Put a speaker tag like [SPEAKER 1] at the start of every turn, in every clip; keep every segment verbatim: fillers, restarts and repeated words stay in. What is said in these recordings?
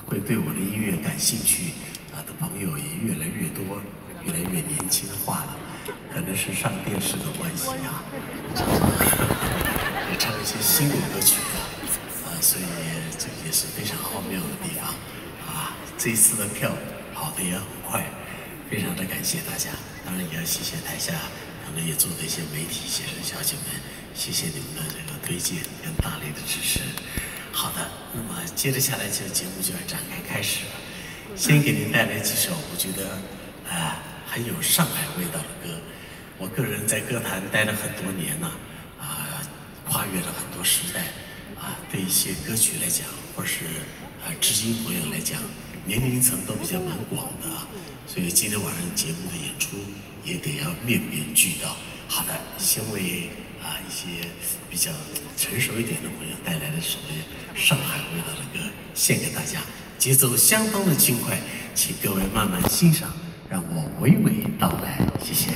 [SPEAKER 1] 会对我的音乐感兴趣啊的朋友也越来越多，越来越年轻化了，可能是上电视的关系啊，也唱一些新的歌曲啊，啊，所以这也是非常奥妙的地方啊。这一次的票跑得也很快，非常的感谢大家，当然也要谢谢台下可能也做的一些媒体先生小姐们，谢谢你们的这个推荐跟大力的支持。好的，那么接着下来这个节目就要展开开始了。先给您带来几首我觉得啊、呃、很有上海味道的歌。我个人在歌坛待了很多年呢，啊、呃，跨越了很多时代，啊、呃，对一些歌曲来讲，或是啊、呃、知音朋友来讲，年龄层都比较蛮广的，所以今天晚上节目的演出也得要面面俱到。好的，先为啊、呃、一些比较成熟一点的朋友带来的所谓上海味道的歌，献给大家，节奏相当的轻快，请各位慢慢欣赏，让我娓娓道来，谢谢。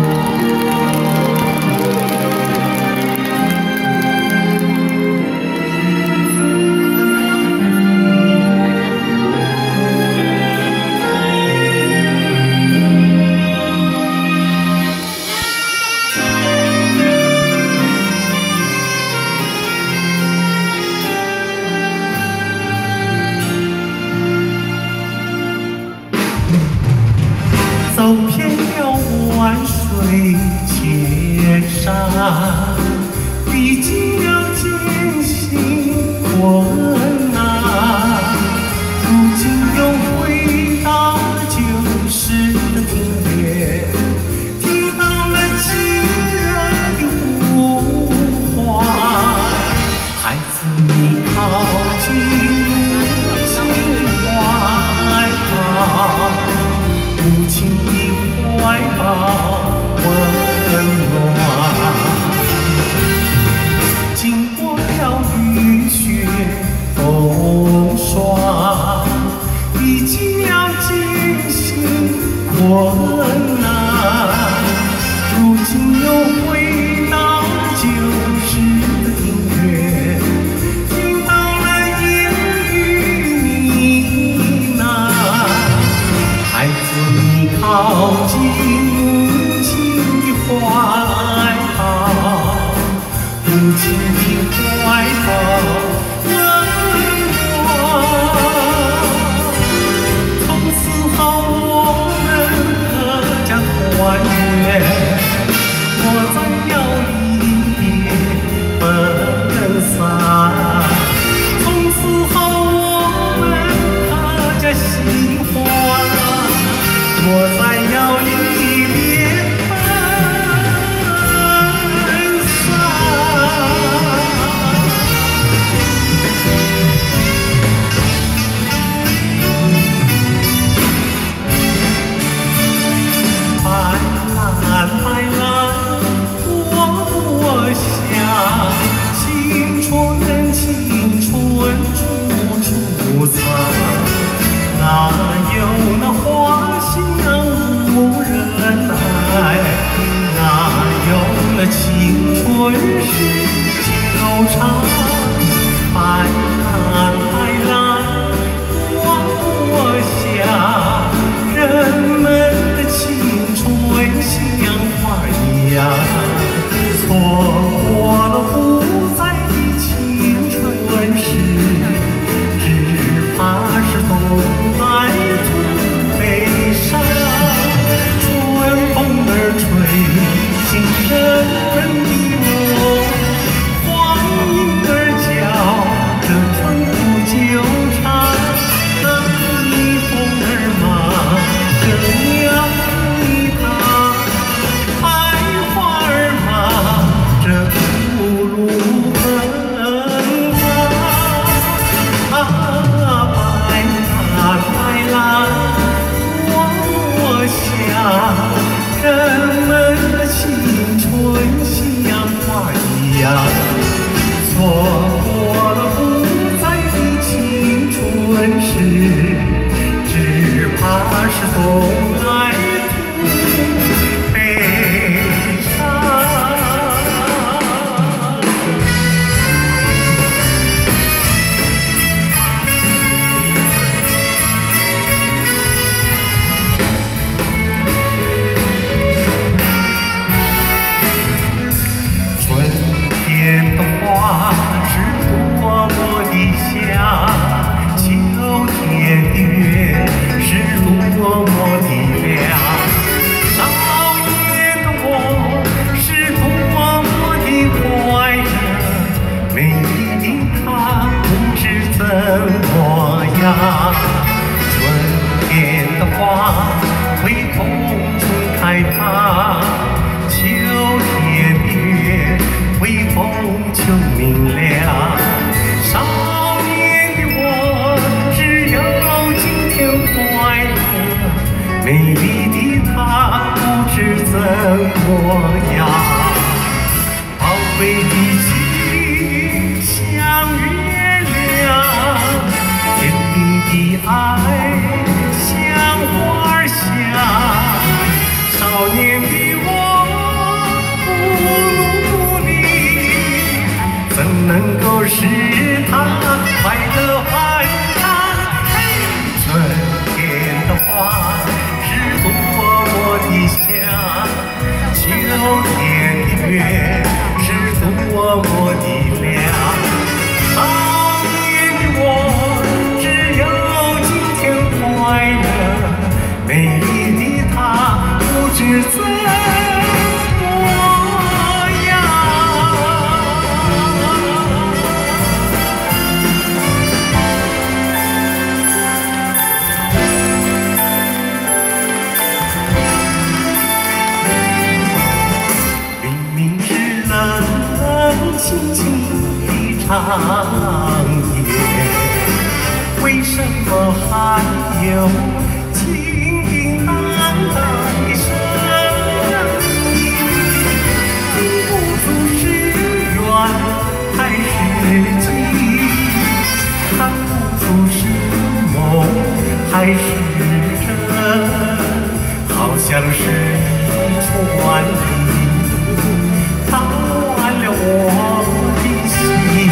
[SPEAKER 2] 走遍了万水千山，历经了艰辛困难，如今又回到旧时的庭院，听到了亲人的呼唤。孩子，你靠近母亲怀抱，母亲的怀抱温暖，经过了雨雪风霜，历经了艰辛困难，如今又回到旧时的庭院，听到了言语呢喃。孩子，你靠近母亲的怀抱，母亲的怀抱温暖。从此后我们阖家团圆，莫再要离别分散。从此后我们阖家喜欢，莫再要离别分散。白兰白兰我想，青春青春处处藏，哪有那花香无人来，哪有那青春是久长。白兰白兰我想，人们的青春像花一样，错过了不再的青春时，只怕是冬来徒悲伤。春风儿吹醒人们的梦，黄莺儿叫，这春不久长。那蜜蜂儿忙，这鸟儿它，百花儿忙，这步入芬芳。啊，白兰白兰我想，人们的青春像花一样，错过了不再的青多么的亮。少年的我是多么的快乐，美丽的她不知怎么样。春天的花会风中开放，秋天的月微风就明亮。少年的我只有今天快乐，美丽的她不知怎么样。宝贵的心像月亮，甜蜜的爱像花儿香。少年的我不努力，怎能够使他快乐欢畅？春天的花是多么的香，秋天的月是多么的亮。少年的我只有今天快乐，美丽的她不知怎么样。明明是冷冷清清的长夜，为什么还有叮叮当当的声音？听不出是缘还是情，看不出是梦还是真，好像是一串云，打乱了我的心。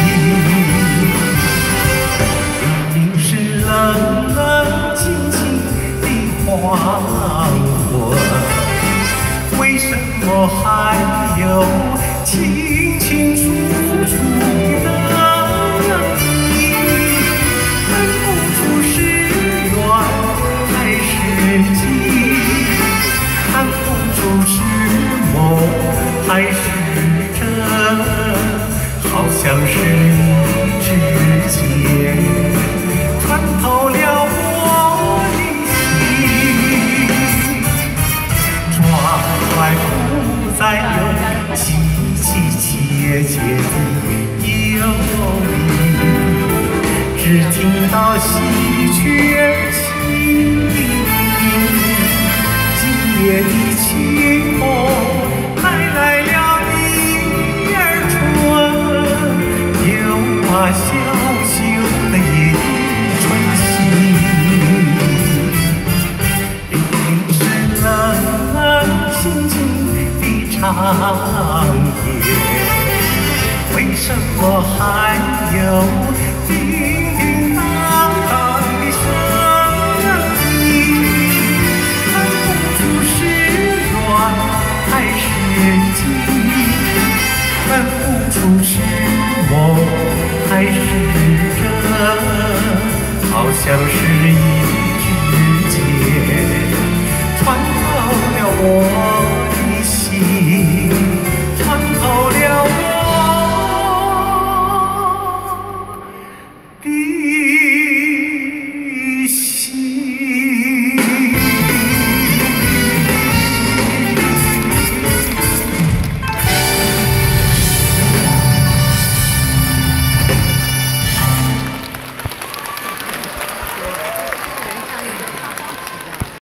[SPEAKER 2] 明明是冷冷清清的黄昏，为什么还有清清楚楚的你？分不出是缘还是情，看不出是梦还是真，好像是一指尖穿透了我的心。窗外不再有凄凄切切的忧郁，只听到喜鹊轻鸣。今夜的清风带来了第二春，有把小袖的夜春心。明明是冷冷清清的长夜，为什么还有叮叮当当的声音？看不出是缘还是情，分不出是梦还是真，好像是